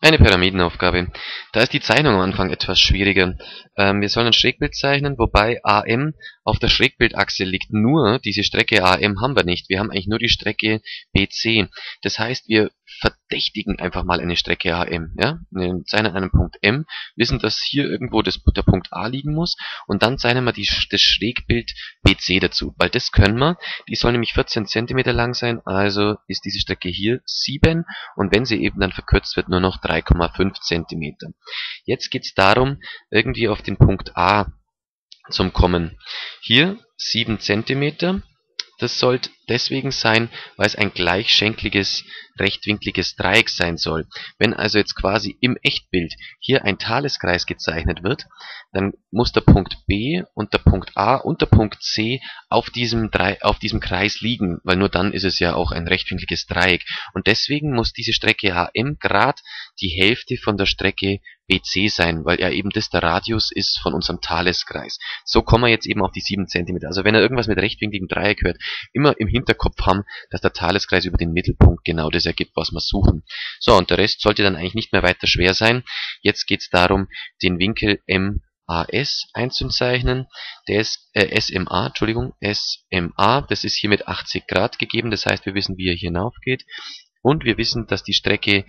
Eine Pyramidenaufgabe. Da ist die Zeichnung am Anfang etwas schwieriger. Wir sollen ein Schrägbild zeichnen, wobei AM auf der Schrägbildachse liegt. Nur diese Strecke AM haben wir nicht. Wir haben eigentlich nur die Strecke BC. Das heißt, wir verdächtigen einfach mal eine Strecke AM. Ja? Wir zeichnen einen Punkt M, wissen, dass hier irgendwo der Punkt A liegen muss, und dann zeichnen wir das Schrägbild BC dazu, weil das können wir. Die soll nämlich 14 cm lang sein, also ist diese Strecke hier 7, und wenn sie eben dann verkürzt wird, nur noch 3,5 cm. Jetzt geht es darum, irgendwie auf den Punkt A zu kommen. Hier 7 cm. Das sollte deswegen sein, weil es ein gleichschenkliges, rechtwinkliges Dreieck sein soll. Wenn also jetzt quasi im Echtbild hier ein Thaleskreis gezeichnet wird, dann muss der Punkt B und der Punkt A und der Punkt C auf diesem Kreis liegen, weil nur dann ist es ja auch ein rechtwinkliges Dreieck. Und deswegen muss diese Strecke AM gerade die Hälfte von der Strecke BC sein, weil ja eben das der Radius ist von unserem Thaleskreis. So kommen wir jetzt eben auf die 7 cm. Also wenn ihr irgendwas mit rechtwinkligem Dreieck hört, immer im Hinterkopf haben, dass der Thaleskreis über den Mittelpunkt genau das ergibt, was wir suchen. So, und der Rest sollte dann eigentlich nicht mehr weiter schwer sein. Jetzt geht es darum, den Winkel MAS einzuzeichnen. Der ist SMA, SMA, das ist hier mit 80 Grad gegeben, das heißt, wir wissen, wie er hier hinaufgeht. Und wir wissen, dass die Strecke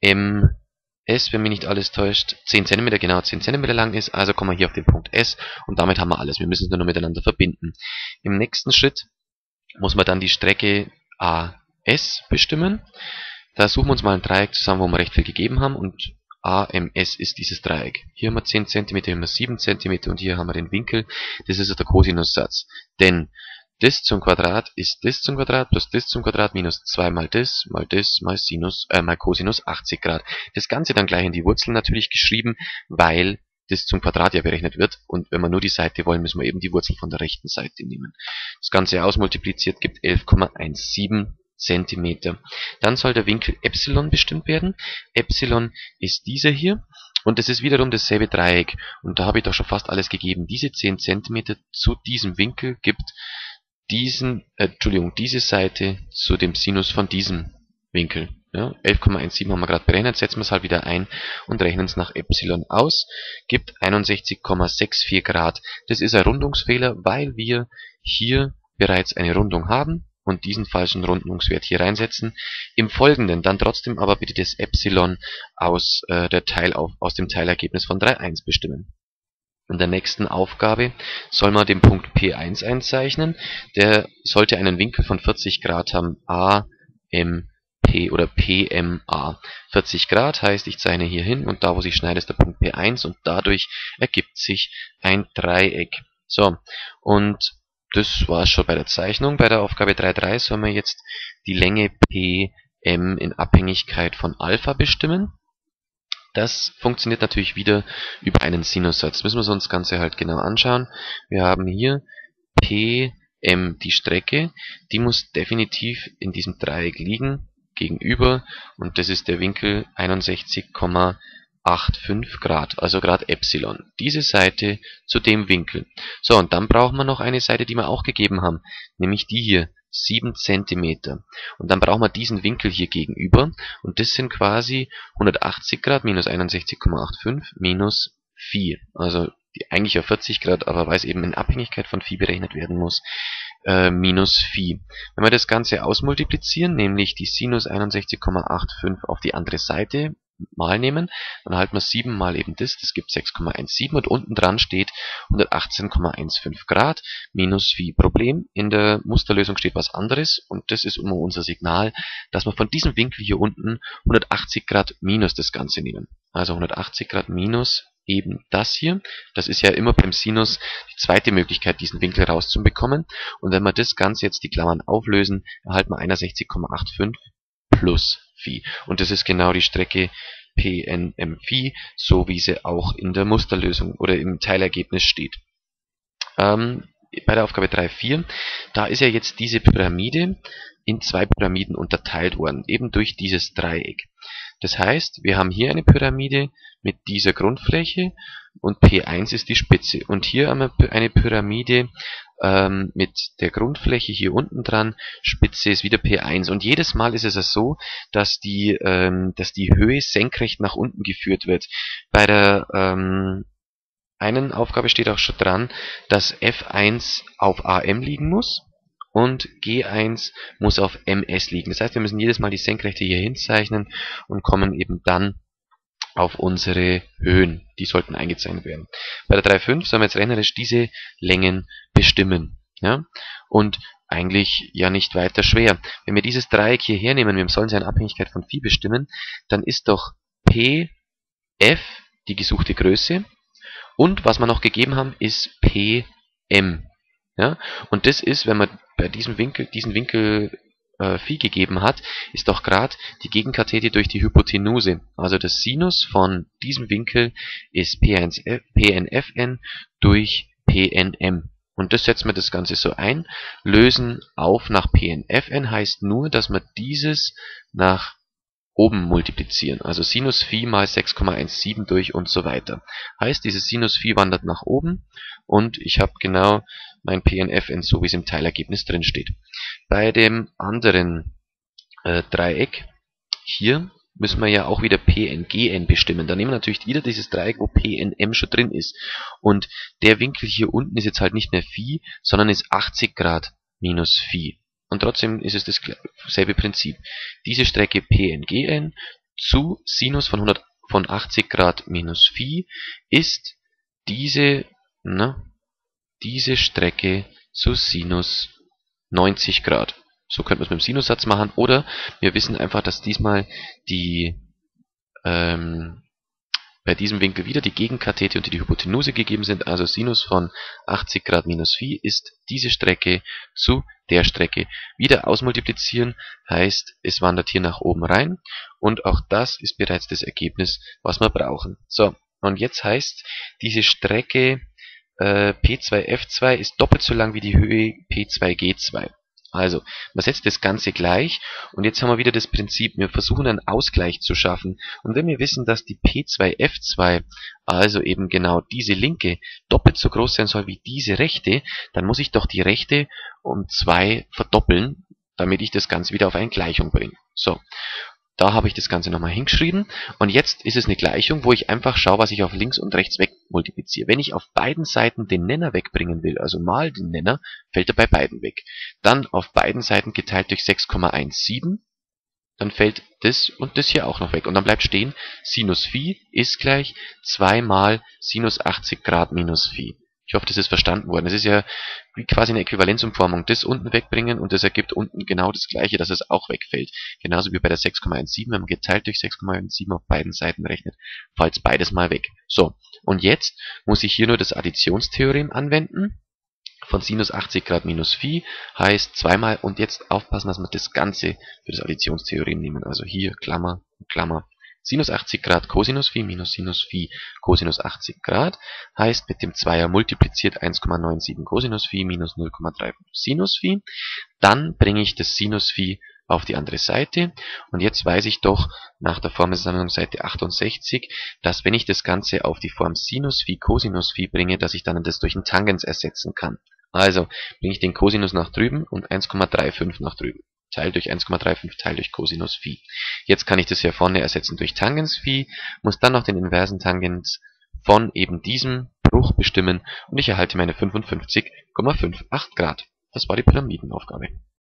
MS, wenn mich nicht alles täuscht, 10 cm, genau 10 cm lang ist. Also kommen wir hier auf den Punkt S, und damit haben wir alles. Wir müssen es nur noch miteinander verbinden. Im nächsten Schritt muss man dann die Strecke AS bestimmen. Da suchen wir uns mal ein Dreieck zusammen, wo wir recht viel gegeben haben, und AMS ist dieses Dreieck. Hier haben wir 10 cm, hier haben wir 7 cm und hier haben wir den Winkel. Das ist der Kosinussatz. Denn das zum Quadrat ist das zum Quadrat plus das zum Quadrat minus 2 mal das mal Cosinus 80 Grad. Das Ganze dann gleich in die Wurzel natürlich geschrieben, weil das zum Quadrat ja berechnet wird, und wenn wir nur die Seite wollen, müssen wir eben die Wurzel von der rechten Seite nehmen. Das Ganze ausmultipliziert gibt 11,17 cm. Dann soll der Winkel Epsilon bestimmt werden. Epsilon ist dieser hier, und es ist wiederum dasselbe Dreieck, und da habe ich doch schon fast alles gegeben. Diese 10 cm zu diesem Winkel gibt diese Seite zu dem Sinus von diesem Winkel. Ja, 11,17 haben wir gerade berechnet, setzen wir es halt wieder ein und rechnen es nach Epsilon aus, gibt 61,64 Grad. Das ist ein Rundungsfehler, weil wir hier bereits eine Rundung haben und diesen falschen Rundungswert hier reinsetzen. Im Folgenden dann trotzdem aber bitte das Epsilon aus dem Teilergebnis von 3,1 bestimmen. In der nächsten Aufgabe soll man den Punkt P1 einzeichnen. Der sollte einen Winkel von 40 Grad haben, AMP oder PMA. 40 Grad heißt, ich zeichne hier hin, und da, wo sich schneide, ist der Punkt P1, und dadurch ergibt sich ein Dreieck. So, und das war's schon bei der Zeichnung. Bei der Aufgabe 3.3 sollen wir jetzt die Länge PM in Abhängigkeit von Alpha bestimmen. Das funktioniert natürlich wieder über einen Sinussatz. Müssen wir uns das Ganze halt genau anschauen. Wir haben hier PM, die Strecke, die muss definitiv in diesem Dreieck liegen, gegenüber, und das ist der Winkel 61,85 Grad, also Grad Epsilon. Diese Seite zu dem Winkel. So, und dann brauchen wir noch eine Seite, die wir auch gegeben haben, nämlich die hier. 7 cm. Und dann brauchen wir diesen Winkel hier gegenüber, und das sind quasi 180 Grad minus 61,85 minus Phi. Also eigentlich ja 40 Grad, aber weil es eben in Abhängigkeit von Phi berechnet werden muss, minus Phi. Wenn wir das Ganze ausmultiplizieren, nämlich die Sinus 61,85 auf die andere Seite mal nehmen, dann erhalten wir 7 mal eben das gibt 6,17, und unten dran steht 118,15 Grad minus Phi. Problem, in der Musterlösung steht was anderes, und das ist immer unser Signal, dass wir von diesem Winkel hier unten 180 Grad minus das Ganze nehmen. Also 180 Grad minus eben das hier. Das ist ja immer beim Sinus die zweite Möglichkeit, diesen Winkel rauszubekommen, und wenn wir das Ganze jetzt die Klammern auflösen, erhalten wir 61,85 plus Phi. Und das ist genau die Strecke PNM Phi, so wie sie auch in der Musterlösung oder im Teilergebnis steht. Bei der Aufgabe 3.4, da ist ja jetzt diese Pyramide in zwei Pyramiden unterteilt worden, eben durch dieses Dreieck. Das heißt, wir haben hier eine Pyramide mit dieser Grundfläche und P1 ist die Spitze. Und hier haben wir eine Pyramide mit der Grundfläche hier unten dran, Spitze ist wieder P1. Und jedes Mal ist es so, dass die Höhe senkrecht nach unten geführt wird. Bei der einen Aufgabe steht auch schon dran, dass F1 auf AM liegen muss und G1 muss auf MS liegen. Das heißt, wir müssen jedes Mal die Senkrechte hier hinzeichnen und kommen eben dann auf unsere Höhen. Die sollten eingezeichnet werden. Bei der 3,5 sollen wir jetzt rechnerisch diese Längen bestimmen. Ja? Und eigentlich ja nicht weiter schwer. Wenn wir dieses Dreieck hier hernehmen, wir sollen es ja in Abhängigkeit von Phi bestimmen, dann ist doch P, F die gesuchte Größe und was wir noch gegeben haben, ist PM. Ja? Und das ist, wenn man bei diesen Winkel Phi gegeben hat, ist doch gerade die Gegenkathete durch die Hypotenuse. Also das Sinus von diesem Winkel ist PNFN durch PNM. Und das setzen wir das Ganze so ein. Lösen auf nach PNFN heißt nur, dass wir dieses nach oben multiplizieren. Also Sinus Phi mal 6,17 durch und so weiter. Heißt, dieses Sinus Phi wandert nach oben und ich habe genau mein PNFN, so wie es im Teilergebnis drin steht. Bei dem anderen Dreieck hier müssen wir ja auch wieder PNGN bestimmen. Da nehmen wir natürlich wieder dieses Dreieck, wo PNM schon drin ist. Und der Winkel hier unten ist jetzt halt nicht mehr Phi, sondern ist 80 Grad minus Phi. Und trotzdem ist es dasselbe Prinzip. Diese Strecke PNGN zu Sinus von 80 Grad minus Phi ist diese Strecke zu Sinus 90 Grad. So könnte man es mit dem Sinussatz machen. Oder wir wissen einfach, dass diesmal bei diesem Winkel wieder die Gegenkathete und die Hypotenuse gegeben sind. Also Sinus von 80 Grad minus Phi ist diese Strecke zu der Strecke. Wieder ausmultiplizieren heißt, es wandert hier nach oben rein. Und auch das ist bereits das Ergebnis, was wir brauchen. So, und jetzt heißt, diese Strecke P2F2 ist doppelt so lang wie die Höhe P2G2. Also, man setzt das Ganze gleich und jetzt haben wir wieder das Prinzip, wir versuchen einen Ausgleich zu schaffen. Und wenn wir wissen, dass die P2F2, also eben genau diese linke, doppelt so groß sein soll wie diese rechte, dann muss ich doch die rechte um 2 verdoppeln, damit ich das Ganze wieder auf eine Gleichung bringe. So. Da habe ich das Ganze nochmal hingeschrieben und jetzt ist es eine Gleichung, wo ich einfach schaue, was ich auf links und rechts weg multipliziere. Wenn ich auf beiden Seiten den Nenner wegbringen will, also mal den Nenner, fällt er bei beiden weg. Dann auf beiden Seiten geteilt durch 6,17, dann fällt das und das hier auch noch weg. Und dann bleibt stehen, Sinus Phi ist gleich 2 mal Sinus 80 Grad minus Phi. Ich hoffe, das ist verstanden worden. Es ist ja wie quasi eine Äquivalenzumformung. Das unten wegbringen und das ergibt unten genau das gleiche, dass es auch wegfällt. Genauso wie bei der 6,17, wenn man geteilt durch 6,17 auf beiden Seiten rechnet, fällt beides mal weg. So, und jetzt muss ich hier nur das Additionstheorem anwenden. Von Sinus 80 Grad minus Phi heißt zweimal, und jetzt aufpassen, dass wir das Ganze für das Additionstheorem nehmen. Also hier Klammer, Klammer. Sinus 80 Grad Cosinus Phi minus Sinus Phi Cosinus 80 Grad heißt mit dem Zweier multipliziert 1,97 Cosinus Phi minus 0,35 Sinus Phi. Dann bringe ich das Sinus Phi auf die andere Seite und jetzt weiß ich doch nach der Formelsammlung Seite 68, dass wenn ich das Ganze auf die Form Sinus Phi Cosinus Phi bringe, dass ich dann das durch einen Tangens ersetzen kann. Also bringe ich den Cosinus nach drüben und 1,35 nach drüben. Teil durch 1,35 Teil durch Cosinus Phi. Jetzt kann ich das hier vorne ersetzen durch Tangens Phi, muss dann noch den inversen Tangens von eben diesem Bruch bestimmen und ich erhalte meine 55,58 Grad. Das war die Pyramidenaufgabe.